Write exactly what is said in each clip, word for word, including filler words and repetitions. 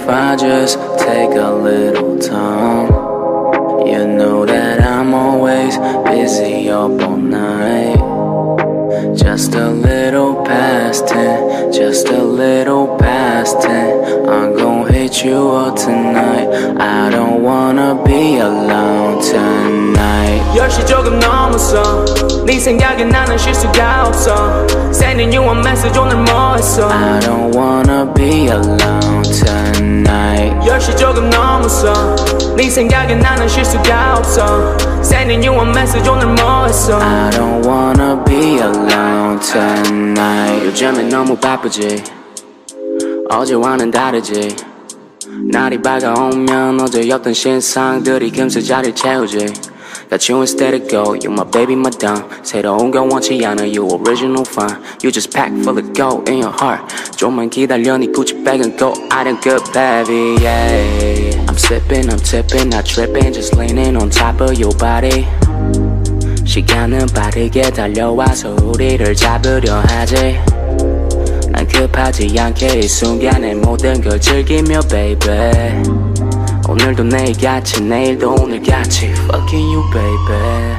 if I just take a little time? You know that I'm always busy up all night. Just a little past ten, just a little past ten. I'm gon' hit you up tonight. I don't wanna be alone tonight. 열 시 조금 넘었어. 네 생각에 나는 쉴 수가 없어. Sending you a message 오늘 뭐 했어? I don't wanna be alone tonight. 열 시 조금 넘었어. 네 생각에 나는 쉴 수가 없어. Sending you a message 오늘 뭐 했어? I don't wanna be alone tonight. 요즘엔 너무 바쁘지. 어제와는 다르지. 날이 밝아오면 어제였던 신상들이 금세 자리를 채우지. Got you instead of go, you my baby, my dime. 새로운 건 원치 않아, you original fine. You just pack full of gold in your heart. 좀만 기다려, 네 Gucci bag and go out and good, baby, yeah. I'm sipping, I'm tipping, not tripping, just leaning on top of your body. 시간은 빠르게 달려와서 우리를 잡으려 하지. 난 급하지 않게 이 순간의 모든 걸 즐기며, baby. 오늘도 내일같이 내일도 오늘같이 Fucking you, baby.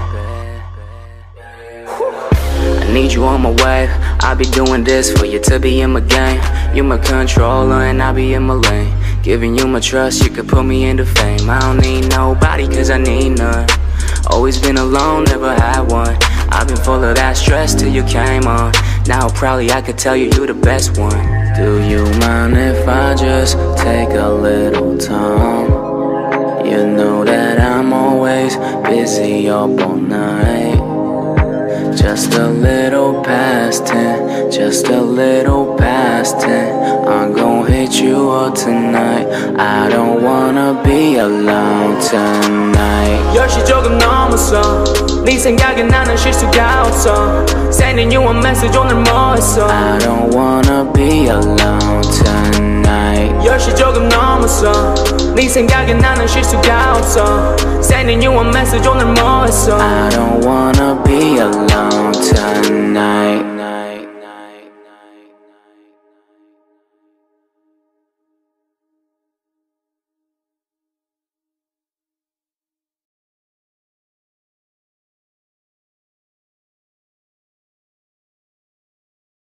I need you on my wave. I'll be doing this for you to be in my game. You my controller and I'll be in my lane. Giving you my trust, you could put me into fame. I don't need nobody cause I need none. Always been alone, never had one. I've been full of that stress till you came on. Now probably I could tell you you the best one. Do you mind if I just take a little time? You know that I'm always busy up all night. Just a little past ten, just a little past ten. I'm gon' hit you up tonight. I don't wanna be alone tonight. 열 시 조금 넘었어. 네 생각에 나는 쉴 수가 없어. Sending you a message 오늘 뭐 했어? I don't wanna be alone tonight. 열 시 조금 넘었어. 네 생각에 나는 쉴 수가 없어. Sending you a message 오늘 뭐 했어? I don't wanna be alone tonight.